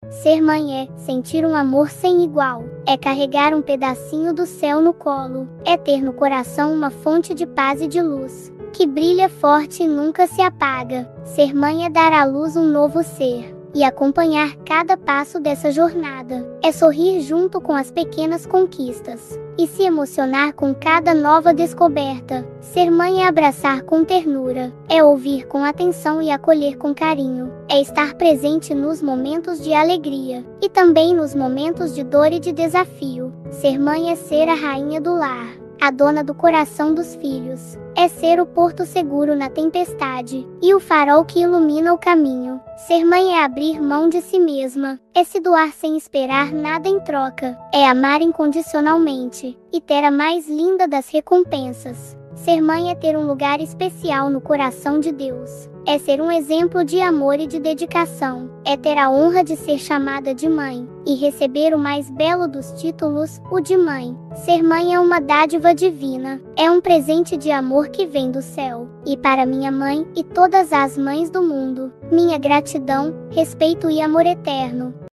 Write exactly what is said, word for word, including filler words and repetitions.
Ser mãe é sentir um amor sem igual, é carregar um pedacinho do céu no colo, é ter no coração uma fonte de paz e de luz, que brilha forte e nunca se apaga. Ser mãe é dar à luz um novo ser, e acompanhar cada passo dessa jornada. É sorrir junto com as pequenas conquistas, e se emocionar com cada nova descoberta. Ser mãe é abraçar com ternura, é ouvir com atenção e acolher com carinho, é estar presente nos momentos de alegria, e também nos momentos de dor e de desafio. Ser mãe é ser a rainha do lar, a dona do coração dos filhos, é ser o porto seguro na tempestade, e o farol que ilumina o caminho. Ser mãe é abrir mão de si mesma, é se doar sem esperar nada em troca, é amar incondicionalmente, e ter a mais linda das recompensas. Ser mãe é ter um lugar especial no coração de Deus, é ser um exemplo de amor e de dedicação, é ter a honra de ser chamada de mãe, e receber o mais belo dos títulos, o de mãe. Ser mãe é uma dádiva divina, é um presente de amor que vem do céu, e para minha mãe e todas as mães do mundo, minha gratidão, respeito e amor eterno.